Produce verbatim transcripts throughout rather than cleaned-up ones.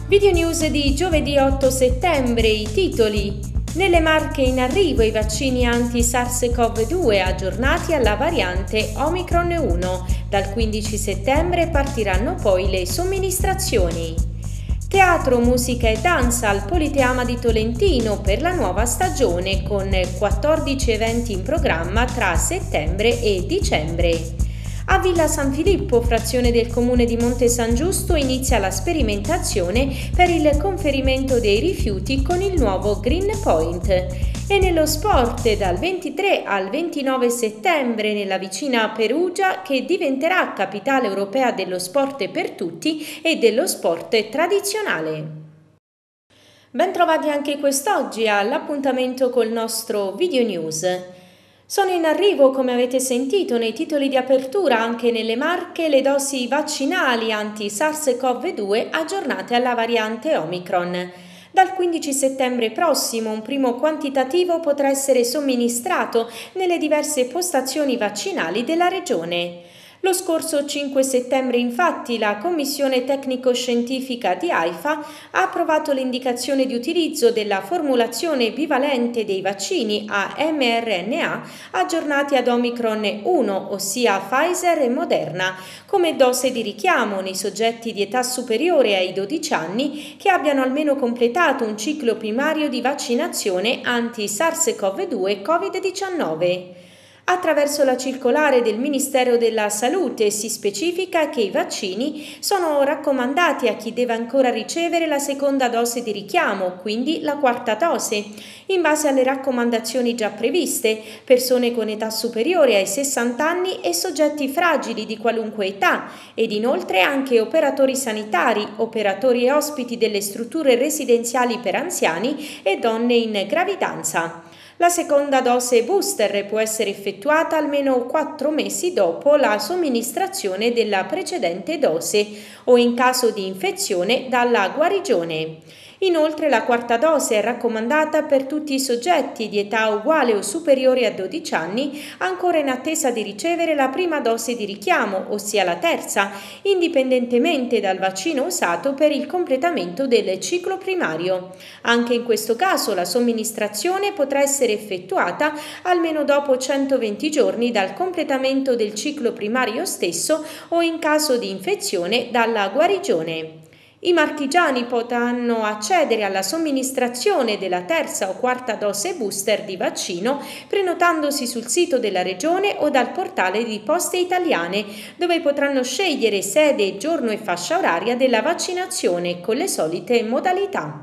Video news di giovedì otto settembre, i titoli. Nelle Marche in arrivo i vaccini anti-SARS-CoV due aggiornati alla variante Omicron uno. Dal quindici settembre partiranno poi le somministrazioni. Teatro, musica e danza al Politeama di Tolentino per la nuova stagione con quattordici eventi in programma tra settembre e dicembre. A Villa San Filippo, frazione del comune di Monte San Giusto, inizia la sperimentazione per il conferimento dei rifiuti con il nuovo Green Point. E nello sport, dal ventitré al ventinove settembre nella vicina Perugia, che diventerà capitale europea dello sport per tutti e dello sport tradizionale. Ben trovati anche quest'oggi all'appuntamento col nostro Video News. Sono in arrivo, come avete sentito nei titoli di apertura, anche nelle Marche le dosi vaccinali anti-SARS-CoV due aggiornate alla variante Omicron. Dal quindici settembre prossimo un primo quantitativo potrà essere somministrato nelle diverse postazioni vaccinali della regione. Lo scorso cinque settembre, infatti, la Commissione Tecnico-Scientifica di AIFA ha approvato l'indicazione di utilizzo della formulazione bivalente dei vaccini a mRNA aggiornati ad Omicron uno, ossia Pfizer e Moderna, come dose di richiamo nei soggetti di età superiore ai dodici anni che abbiano almeno completato un ciclo primario di vaccinazione anti-SARS-CoV due Covid diciannove. Attraverso la circolare del Ministero della Salute si specifica che i vaccini sono raccomandati a chi deve ancora ricevere la seconda dose di richiamo, quindi la quarta dose, in base alle raccomandazioni già previste, persone con età superiore ai sessanta anni e soggetti fragili di qualunque età, ed inoltre anche operatori sanitari, operatori e ospiti delle strutture residenziali per anziani e donne in gravidanza. La seconda dose booster può essere effettuata almeno quattro mesi dopo la somministrazione della precedente dose o in caso di infezione dalla guarigione. Inoltre la quarta dose è raccomandata per tutti i soggetti di età uguale o superiore a dodici anni ancora in attesa di ricevere la prima dose di richiamo, ossia la terza, indipendentemente dal vaccino usato per il completamento del ciclo primario. Anche in questo caso la somministrazione potrà essere effettuata almeno dopo centoventi giorni dal completamento del ciclo primario stesso o in caso di infezione dalla guarigione. I marchigiani potranno accedere alla somministrazione della terza o quarta dose booster di vaccino prenotandosi sul sito della regione o dal portale di Poste Italiane, dove potranno scegliere sede, giorno e fascia oraria della vaccinazione con le solite modalità.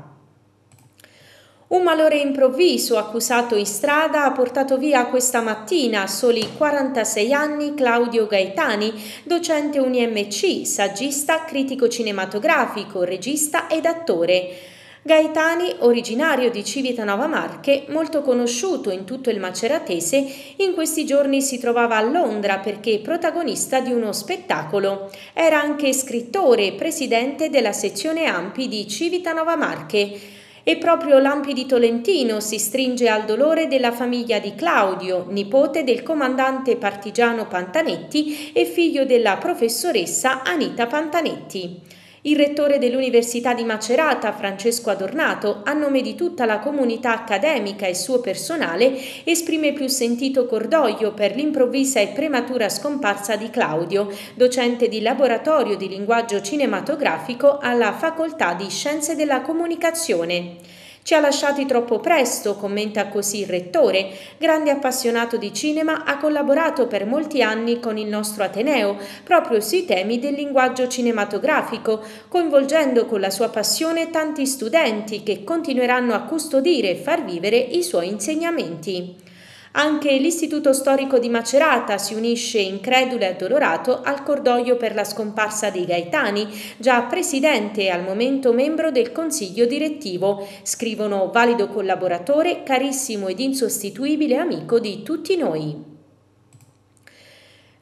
Un malore improvviso accusato in strada ha portato via questa mattina a soli quarantasei anni Claudio Gaetani, docente U N M C, saggista, critico cinematografico, regista ed attore. Gaetani, originario di Civitanova Marche, molto conosciuto in tutto il maceratese, in questi giorni si trovava a Londra perché protagonista di uno spettacolo. Era anche scrittore e presidente della sezione Ampi di Civitanova Marche. E proprio l'Ampi di Tolentino si stringe al dolore della famiglia di Claudio, nipote del comandante partigiano Pantanetti e figlio della professoressa Anita Pantanetti. Il rettore dell'Università di Macerata, Francesco Adornato, a nome di tutta la comunità accademica e suo personale, esprime più sentito cordoglio per l'improvvisa e prematura scomparsa di Claudio, docente di laboratorio di linguaggio cinematografico alla Facoltà di Scienze della Comunicazione. Ci ha lasciati troppo presto, commenta così il rettore. Grande appassionato di cinema, ha collaborato per molti anni con il nostro Ateneo, proprio sui temi del linguaggio cinematografico, coinvolgendo con la sua passione tanti studenti che continueranno a custodire e far vivere i suoi insegnamenti. Anche l'Istituto Storico di Macerata si unisce incredulo e addolorato al cordoglio per la scomparsa di Gaetani, già presidente e al momento membro del Consiglio direttivo, scrivono valido collaboratore, carissimo ed insostituibile amico di tutti noi.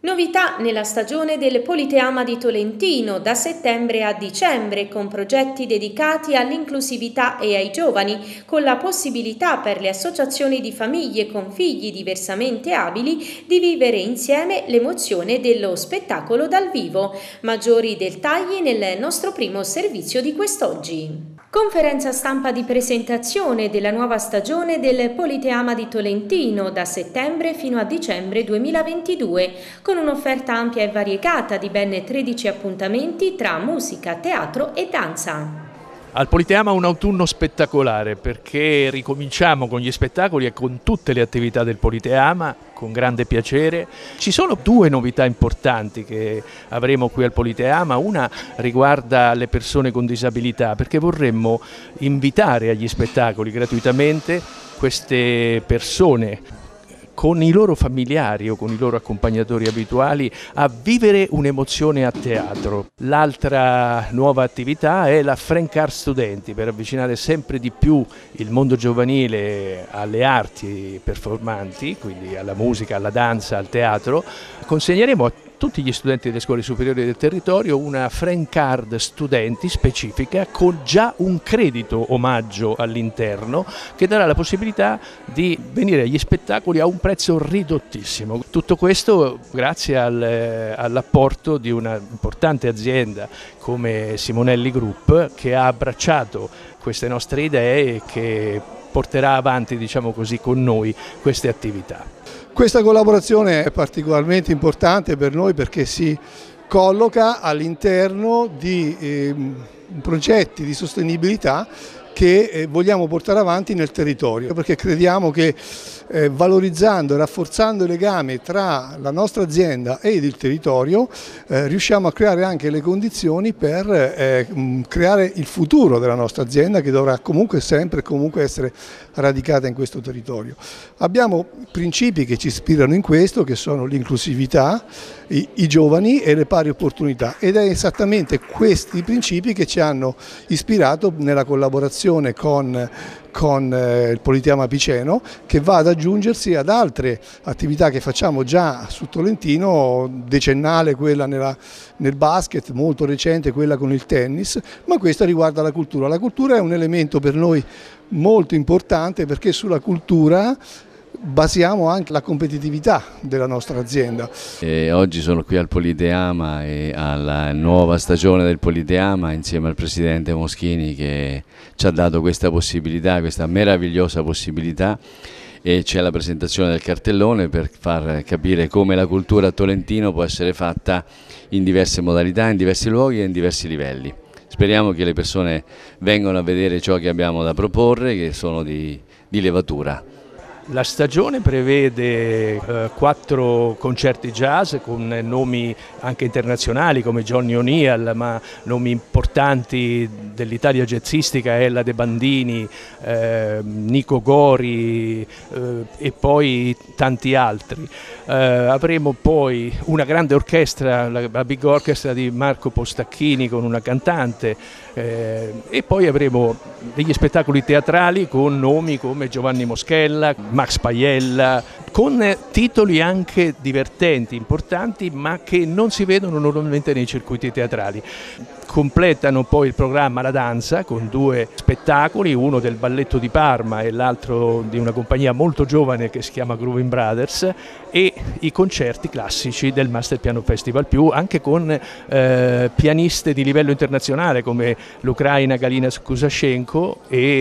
Novità nella stagione del Politeama di Tolentino da settembre a dicembre, con progetti dedicati all'inclusività e ai giovani, con la possibilità per le associazioni di famiglie con figli diversamente abili di vivere insieme l'emozione dello spettacolo dal vivo. Maggiori dettagli nel nostro primo servizio di quest'oggi. Conferenza stampa di presentazione della nuova stagione del Politeama di Tolentino da settembre fino a dicembre duemilaventidue, con un'offerta ampia e variegata di ben tredici appuntamenti tra musica, teatro e danza. Al Politeama un autunno spettacolare, perché ricominciamo con gli spettacoli e con tutte le attività del Politeama con grande piacere. Ci sono due novità importanti che avremo qui al Politeama. Una riguarda le persone con disabilità, perché vorremmo invitare agli spettacoli gratuitamente queste persone con i loro familiari o con i loro accompagnatori abituali a vivere un'emozione a teatro. L'altra nuova attività è la Frank Art Studenti, per avvicinare sempre di più il mondo giovanile alle arti performanti, quindi alla musica, alla danza, al teatro. Consegneremo a tutti gli studenti delle scuole superiori del territorio una Frank Card Studenti specifica con già un credito omaggio all'interno che darà la possibilità di venire agli spettacoli a un prezzo ridottissimo. Tutto questo grazie al, all'apporto di una importante azienda come Simonelli Group, che ha abbracciato queste nostre idee e che porterà avanti, diciamo così, con noi queste attività. Questa collaborazione è particolarmente importante per noi perché si colloca all'interno di eh, progetti di sostenibilità che eh, vogliamo portare avanti nel territorio, perché crediamo che eh, valorizzando e rafforzando il legame tra la nostra azienda ed il territorio eh, riusciamo a creare anche le condizioni per eh, creare il futuro della nostra azienda, che dovrà comunque sempre comunque essere radicata in questo territorio. Abbiamo principi che ci ispirano in questo, che sono l'inclusività, i, i giovani e le pari opportunità, ed è esattamente questi principi che ci hanno ispirato nella collaborazione con, con eh, il Politeama Piceno, che va ad aggiungersi ad altre attività che facciamo già su Tolentino, decennale quella nella, nel basket, molto recente quella con il tennis, ma questa riguarda la cultura. La cultura è un elemento per noi molto importante, perché sulla cultura basiamo anche la competitività della nostra azienda. E oggi sono qui al Politeama e alla nuova stagione del Politeama insieme al presidente Moschini, che ci ha dato questa possibilità, questa meravigliosa possibilità, e c'è la presentazione del cartellone per far capire come la cultura a Tolentino può essere fatta in diverse modalità, in diversi luoghi e in diversi livelli. Speriamo che le persone vengano a vedere ciò che abbiamo da proporre, che sono di, di levatura. La stagione prevede eh, quattro concerti jazz con nomi anche internazionali come Johnny O'Neill, ma nomi importanti dell'Italia jazzistica, Ella De Bandini, eh, Nico Gori eh, e poi tanti altri. Eh, avremo poi una grande orchestra, la, la Big Orchestra di Marco Postacchini con una cantante, eh, e poi avremo degli spettacoli teatrali con nomi come Giovanni Moschella, Max Paiella, con titoli anche divertenti, importanti, ma che non si vedono normalmente nei circuiti teatrali. Completano poi il programma la danza con due spettacoli, uno del Balletto di Parma e l'altro di una compagnia molto giovane che si chiama Grooving Brothers, e i concerti classici del Master Piano Festival Più, anche con eh, pianiste di livello internazionale come l'ucraina Galina Kusashenko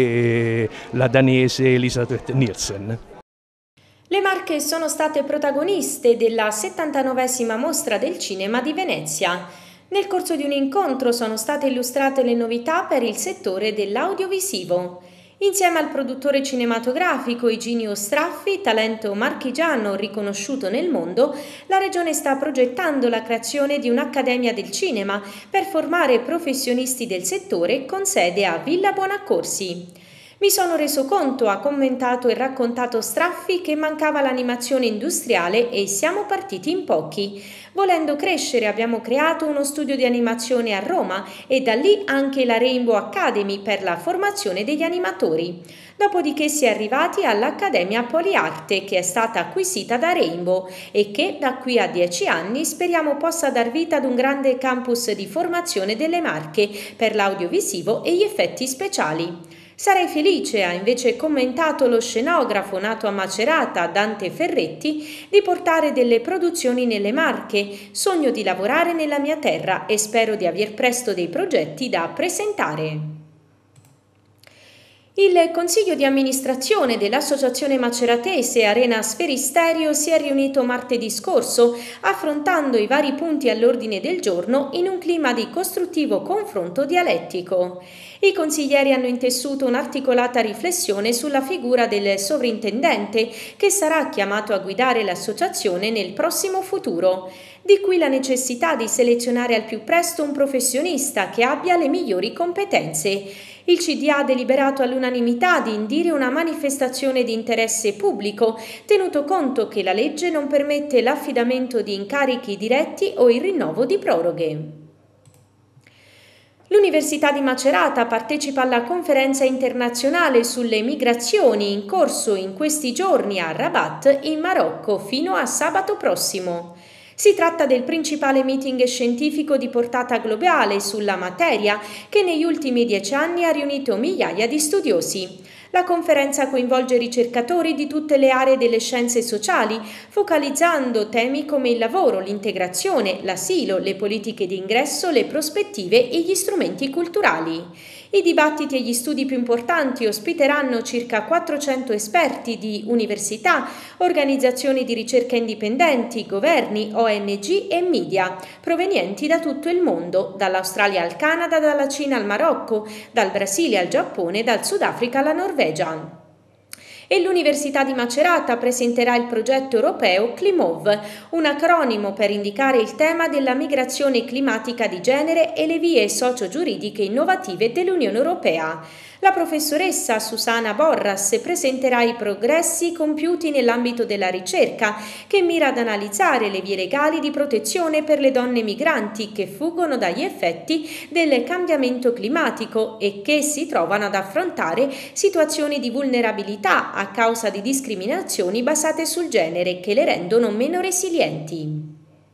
e la danese Elisabeth Nielsen. Le Marche sono state protagoniste della settantanovesima Mostra del Cinema di Venezia. Nel corso di un incontro sono state illustrate le novità per il settore dell'audiovisivo. Insieme al produttore cinematografico Iginio Straffi, talento marchigiano riconosciuto nel mondo, la Regione sta progettando la creazione di un'Accademia del Cinema per formare professionisti del settore con sede a Villa Buonaccorsi. Mi sono reso conto, ha commentato e raccontato Straffi, che mancava l'animazione industriale e siamo partiti in pochi. Volendo crescere abbiamo creato uno studio di animazione a Roma e da lì anche la Rainbow Academy per la formazione degli animatori. Dopodiché si è arrivati all'Accademia Poliarte, che è stata acquisita da Rainbow e che da qui a dieci anni speriamo possa dar vita ad un grande campus di formazione delle Marche per l'audiovisivo e gli effetti speciali. Sarei felice, ha invece commentato lo scenografo nato a Macerata, Dante Ferretti, di portare delle produzioni nelle Marche. Sogno di lavorare nella mia terra e spero di aver presto dei progetti da presentare. Il Consiglio di amministrazione dell'Associazione Maceratese Arena Sferisterio si è riunito martedì scorso, affrontando i vari punti all'ordine del giorno in un clima di costruttivo confronto dialettico. I consiglieri hanno intessuto un'articolata riflessione sulla figura del sovrintendente, che sarà chiamato a guidare l'associazione nel prossimo futuro. Di qui la necessità di selezionare al più presto un professionista che abbia le migliori competenze. Il C D A ha deliberato all'unanimità di indire una manifestazione di interesse pubblico, tenuto conto che la legge non permette l'affidamento di incarichi diretti o il rinnovo di proroghe. L'Università di Macerata partecipa alla conferenza internazionale sulle migrazioni in corso in questi giorni a Rabat, in Marocco, fino a sabato prossimo. Si tratta del principale meeting scientifico di portata globale sulla materia che negli ultimi dieci anni ha riunito migliaia di studiosi. La conferenza coinvolge ricercatori di tutte le aree delle scienze sociali, focalizzando temi come il lavoro, l'integrazione, l'asilo, le politiche di ingresso, le prospettive e gli strumenti culturali. I dibattiti e gli studi più importanti ospiteranno circa quattrocento esperti di università, organizzazioni di ricerca indipendenti, governi, O N G e media, provenienti da tutto il mondo, dall'Australia al Canada, dalla Cina al Marocco, dal Brasile al Giappone, dal Sudafrica alla Norvegia. E l'Università di Macerata presenterà il progetto europeo Climov, un acronimo per indicare il tema della migrazione climatica di genere e le vie socio-giuridiche innovative dell'Unione Europea. La professoressa Susana Borras presenterà i progressi compiuti nell'ambito della ricerca, che mira ad analizzare le vie legali di protezione per le donne migranti che fuggono dagli effetti del cambiamento climatico e che si trovano ad affrontare situazioni di vulnerabilità a causa di discriminazioni basate sul genere che le rendono meno resilienti.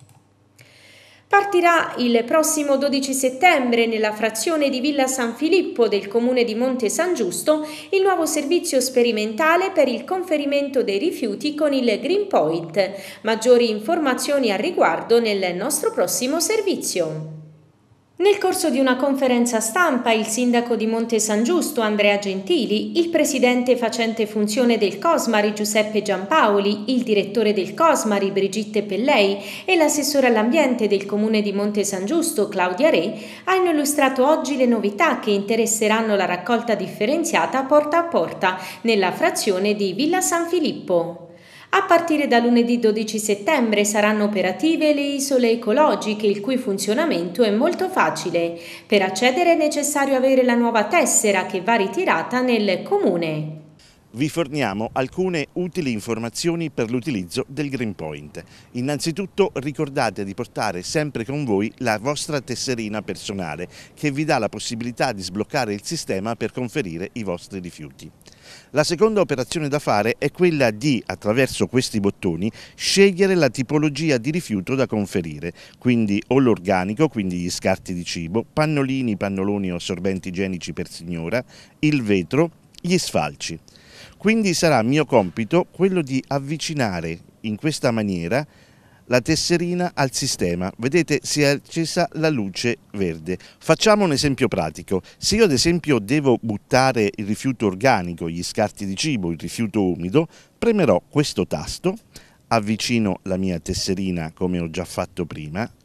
Partirà il prossimo dodici settembre nella frazione di Villa San Filippo del comune di Monte San Giusto il nuovo servizio sperimentale per il conferimento dei rifiuti con il Green Point. Maggiori informazioni al riguardo nel nostro prossimo servizio. Nel corso di una conferenza stampa, il sindaco di Monte San Giusto, Andrea Gentili, il presidente facente funzione del Cosmari, Giuseppe Giampaoli, il direttore del Cosmari, Brigitte Pellei, e l'assessore all'ambiente del comune di Monte San Giusto, Claudia Re, hanno illustrato oggi le novità che interesseranno la raccolta differenziata porta a porta nella frazione di Villa San Filippo. A partire da lunedì dodici settembre saranno operative le isole ecologiche, il cui funzionamento è molto facile. Per accedere è necessario avere la nuova tessera che va ritirata nel comune. Vi forniamo alcune utili informazioni per l'utilizzo del Green Point. Innanzitutto ricordate di portare sempre con voi la vostra tesserina personale che vi dà la possibilità di sbloccare il sistema per conferire i vostri rifiuti. La seconda operazione da fare è quella di, attraverso questi bottoni, scegliere la tipologia di rifiuto da conferire, quindi o l'organico, quindi gli scarti di cibo, pannolini, pannoloni o assorbenti igienici per signora, il vetro, gli sfalci. Quindi sarà mio compito quello di avvicinare in questa maniera la tesserina al sistema. Vedete, si è accesa la luce verde. Facciamo un esempio pratico. Se io ad esempio devo buttare il rifiuto organico, gli scarti di cibo, il rifiuto umido, premerò questo tasto, avvicino la mia tesserina come ho già fatto prima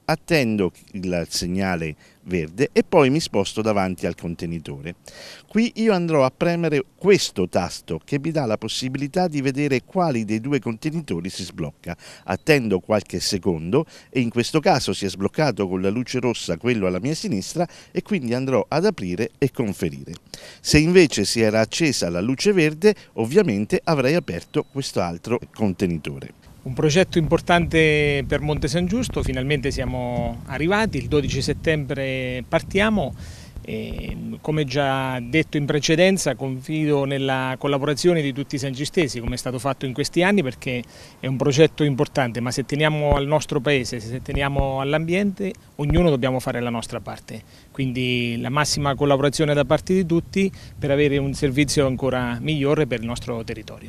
attendo il segnale verde e poi mi sposto davanti al contenitore. Qui io andrò a premere questo tasto che mi dà la possibilità di vedere quali dei due contenitori si sblocca. Attendo qualche secondo e in questo caso si è sbloccato con la luce rossa quello alla mia sinistra e quindi andrò ad aprire e conferire. Se invece si era accesa la luce verde, ovviamente avrei aperto questo altro contenitore. Un progetto importante per Monte San Giusto, finalmente siamo arrivati, il dodici settembre partiamo e, come già detto in precedenza, confido nella collaborazione di tutti i sangistesi come è stato fatto in questi anni, perché è un progetto importante, ma se teniamo al nostro paese, se teniamo all'ambiente, ognuno dobbiamo fare la nostra parte, quindi la massima collaborazione da parte di tutti per avere un servizio ancora migliore per il nostro territorio.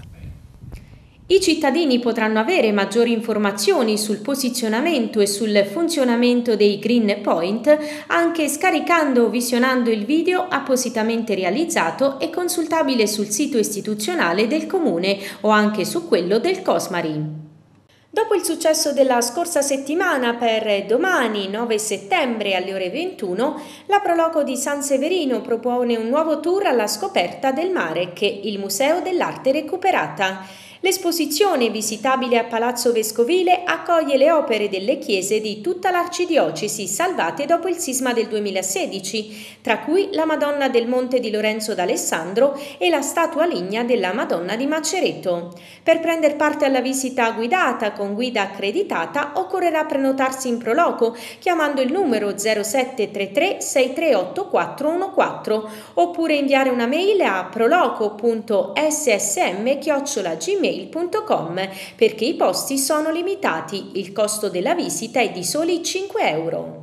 I cittadini potranno avere maggiori informazioni sul posizionamento e sul funzionamento dei Green Point anche scaricando o visionando il video appositamente realizzato e consultabile sul sito istituzionale del Comune o anche su quello del Cosmari. Dopo il successo della scorsa settimana, per domani nove settembre alle ore ventuno, la Proloco di San Severino propone un nuovo tour alla scoperta del Marek, il Museo dell'Arte Recuperata. L'esposizione, visitabile a Palazzo Vescovile, accoglie le opere delle chiese di tutta l'arcidiocesi salvate dopo il sisma del duemilasedici, tra cui la Madonna del Monte di Lorenzo d'Alessandro e la statua lignea della Madonna di Macereto. Per prendere parte alla visita guidata con guida accreditata occorrerà prenotarsi in Proloco chiamando il numero zero sette tre tre sei tre otto quattro uno quattro oppure inviare una mail a proloco punto s s m chiocciola gmail punto com perché i posti sono limitati. Il costo della visita è di soli cinque euro.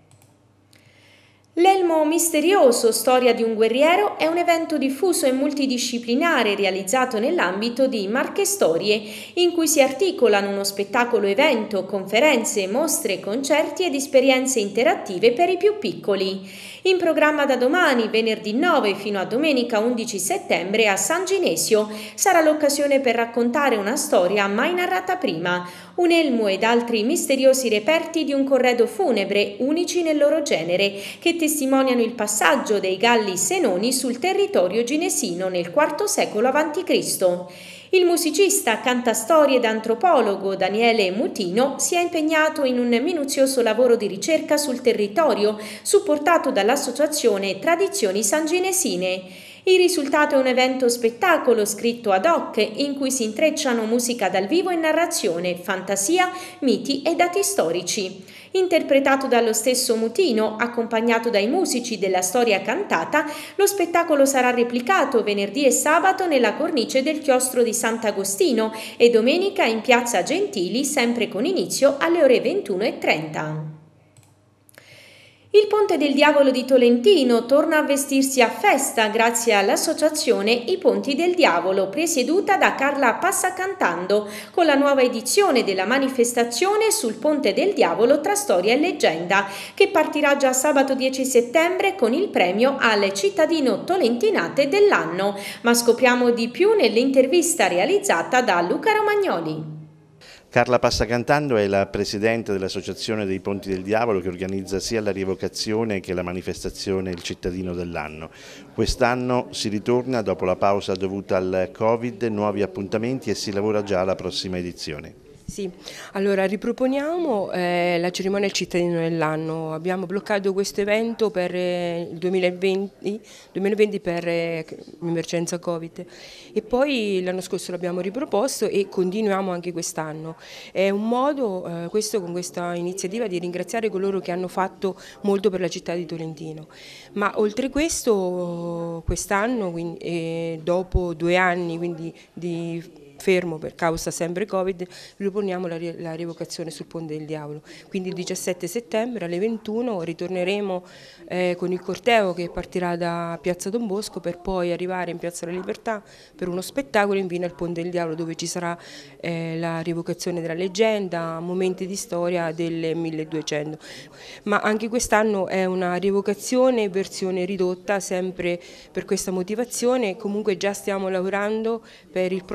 L'Elmo Misterioso, storia di un guerriero, è un evento diffuso e multidisciplinare realizzato nell'ambito di Marche Storie, in cui si articolano uno spettacolo evento, conferenze, mostre, concerti ed esperienze interattive per i più piccoli. In programma da domani, venerdì nove fino a domenica undici settembre a San Ginesio, sarà l'occasione per raccontare una storia mai narrata prima, un elmo ed altri misteriosi reperti di un corredo funebre unici nel loro genere, che testimoniano il passaggio dei Galli Senoni sul territorio ginesino nel quarto secolo avanti Cristo. Il musicista, cantastorie ed antropologo Daniele Mutino si è impegnato in un minuzioso lavoro di ricerca sul territorio, supportato dall'associazione Tradizioni Sanginesine. Il risultato è un evento spettacolo scritto ad hoc in cui si intrecciano musica dal vivo e narrazione, fantasia, miti e dati storici. Interpretato dallo stesso Mutino, accompagnato dai musici della storia cantata, lo spettacolo sarà replicato venerdì e sabato nella cornice del chiostro di Sant'Agostino e domenica in piazza Gentili, sempre con inizio alle ore ventuno e trenta. Il Ponte del Diavolo di Tolentino torna a vestirsi a festa grazie all'associazione I Ponti del Diavolo, presieduta da Carla Passacantando, con la nuova edizione della manifestazione sul Ponte del Diavolo tra storia e leggenda, che partirà già sabato dieci settembre con il premio al cittadino tolentinate dell'anno. Ma scopriamo di più nell'intervista realizzata da Luca Romagnoli. Carla Passacantando è la presidente dell'Associazione dei Ponti del Diavolo, che organizza sia la rievocazione che la manifestazione Il Cittadino dell'Anno. Quest'anno si ritorna dopo la pausa dovuta al Covid, nuovi appuntamenti e si lavora già alla prossima edizione. Sì, allora riproponiamo eh, la cerimonia del cittadino dell'anno. Abbiamo bloccato questo evento per eh, il duemilaventi, duemilaventi per eh, l'emergenza Covid e poi l'anno scorso l'abbiamo riproposto e continuiamo anche quest'anno. È un modo, eh, questo con questa iniziativa, di ringraziare coloro che hanno fatto molto per la città di Tolentino. Ma oltre questo, quest'anno, eh, dopo due anni quindi di fermo per causa sempre Covid, riponiamo la, la rievocazione sul Ponte del Diavolo. Quindi il diciassette settembre alle ventuno ritorneremo eh, con il corteo che partirà da Piazza Don Bosco per poi arrivare in Piazza della Libertà per uno spettacolo infine al Ponte del Diavolo, dove ci sarà eh, la rievocazione della leggenda, momenti di storia del milleduecento. Ma anche quest'anno è una rievocazione versione ridotta, sempre per questa motivazione. Comunque già stiamo lavorando per il prossimo anno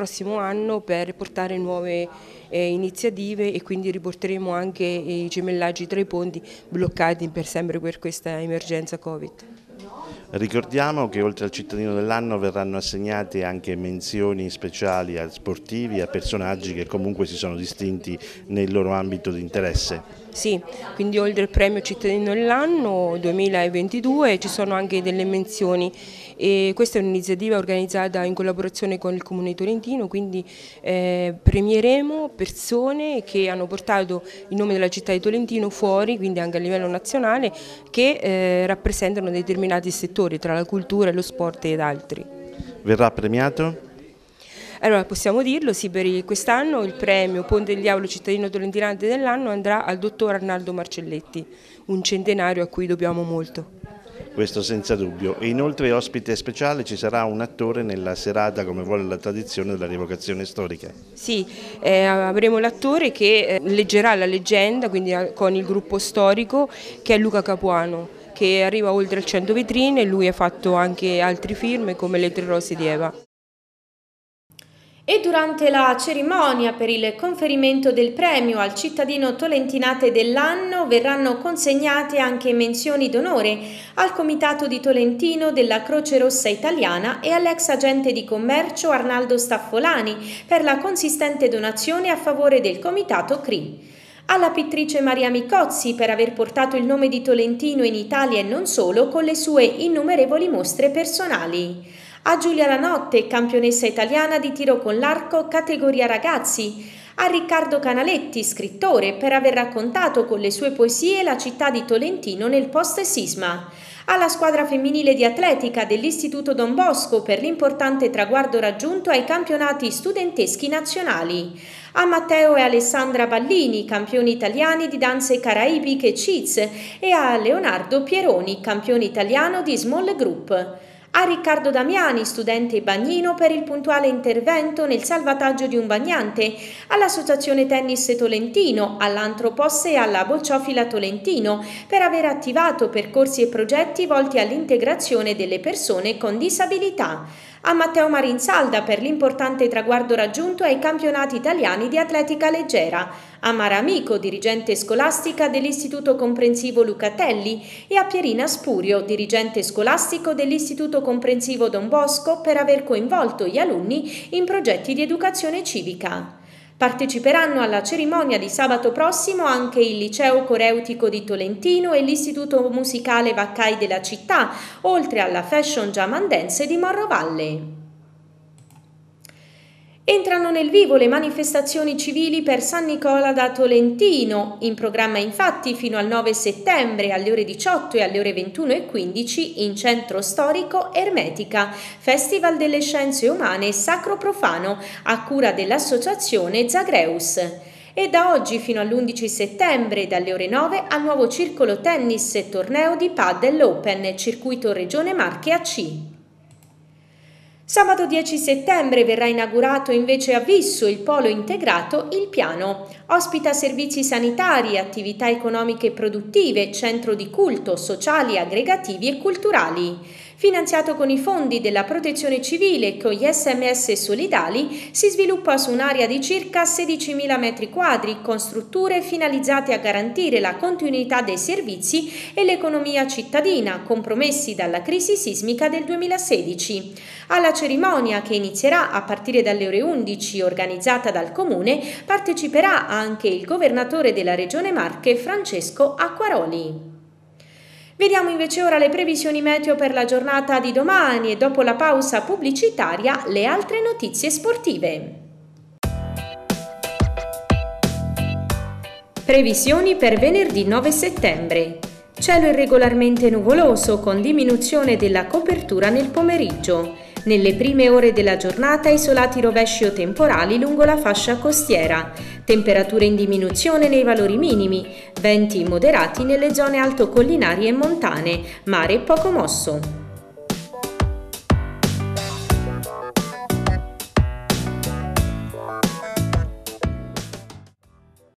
anno per portare nuove eh, iniziative e quindi riporteremo anche i gemellaggi tra i ponti bloccati per sempre per questa emergenza Covid. Ricordiamo che oltre al cittadino dell'anno verranno assegnate anche menzioni speciali a sportivi e a personaggi che comunque si sono distinti nel loro ambito di interesse. Sì, quindi oltre al premio cittadino dell'anno duemilaventidue ci sono anche delle menzioni e questa è un'iniziativa organizzata in collaborazione con il Comune Tolentino, quindi eh, premieremo persone che hanno portato il nome della città di Tolentino fuori, quindi anche a livello nazionale, che eh, rappresentano determinati settori tra la cultura, lo sport ed altri. Verrà premiato? Allora possiamo dirlo, sì, per quest'anno il premio Ponte del Diavolo cittadino tolentinante dell'anno andrà al dottor Arnaldo Marcelletti, un centenario a cui dobbiamo molto. Questo senza dubbio. E inoltre ospite speciale ci sarà un attore nella serata, come vuole la tradizione, della rievocazione storica. Sì, eh, avremo l'attore che eh, leggerà la leggenda, quindi con il gruppo storico, che è Luca Capuano, che arriva oltre al cento vetrine, lui ha fatto anche altri film come Le tre rose di Eva. E durante la cerimonia per il conferimento del premio al cittadino tolentinate dell'anno verranno consegnate anche menzioni d'onore al Comitato di Tolentino della Croce Rossa Italiana e all'ex agente di commercio Arnaldo Staffolani per la consistente donazione a favore del Comitato C R I. Alla pittrice Maria Micozzi per aver portato il nome di Tolentino in Italia e non solo con le sue innumerevoli mostre personali. A Giulia Lanotte, campionessa italiana di tiro con l'arco categoria ragazzi, a Riccardo Canaletti, scrittore, per aver raccontato con le sue poesie la città di Tolentino nel post-sisma, alla squadra femminile di atletica dell'Istituto Don Bosco per l'importante traguardo raggiunto ai campionati studenteschi nazionali, a Matteo e Alessandra Ballini, campioni italiani di danze caraibiche C I Z, e a Leonardo Pieroni, campione italiano di Small Group. A Riccardo Damiani, studente bagnino, per il puntuale intervento nel salvataggio di un bagnante, all'Associazione Tennis Tolentino, all'Antropos e alla Bocciofila Tolentino per aver attivato percorsi e progetti volti all'integrazione delle persone con disabilità. A Matteo Marinsalda per l'importante traguardo raggiunto ai campionati italiani di atletica leggera, a Mara Amico, dirigente scolastica dell'Istituto Comprensivo Lucatelli, e a Pierina Spurio, dirigente scolastico dell'Istituto Comprensivo Don Bosco, per aver coinvolto gli alunni in progetti di educazione civica. Parteciperanno alla cerimonia di sabato prossimo anche il Liceo Coreutico di Tolentino e l'Istituto Musicale Vaccai della città, oltre alla Fashion Jam and Dance di Morrovalle. Entrano nel vivo le manifestazioni civili per San Nicola da Tolentino, in programma infatti fino al nove settembre alle ore diciotto e alle ore ventuno e quindici in Centro Storico Ermetica, Festival delle Scienze Umane Sacro Profano, a cura dell'associazione Zagreus. E da oggi fino all'undici settembre, dalle ore nove, al nuovo circolo tennis e torneo di Padel Open, circuito Regione Marche A C. Sabato dieci settembre verrà inaugurato invece a Visso il polo integrato Il Piano. Ospita servizi sanitari, attività economiche e produttive, centro di culto, sociali, aggregativi e culturali. Finanziato con i fondi della Protezione Civile e con gli S M S solidali, si sviluppa su un'area di circa sedicimila metri quadri con strutture finalizzate a garantire la continuità dei servizi e l'economia cittadina, compromessi dalla crisi sismica del duemilasedici. Alla cerimonia, che inizierà a partire dalle ore undici, organizzata dal Comune, parteciperà anche il governatore della Regione Marche, Francesco Acquaroli. Vediamo invece ora le previsioni meteo per la giornata di domani e dopo la pausa pubblicitaria le altre notizie sportive. Previsioni per venerdì nove settembre. Cielo irregolarmente nuvoloso con diminuzione della copertura nel pomeriggio. Nelle prime ore della giornata isolati rovesci o temporali lungo la fascia costiera. Temperature in diminuzione nei valori minimi. Venti moderati nelle zone altocollinari e montane. Mare poco mosso.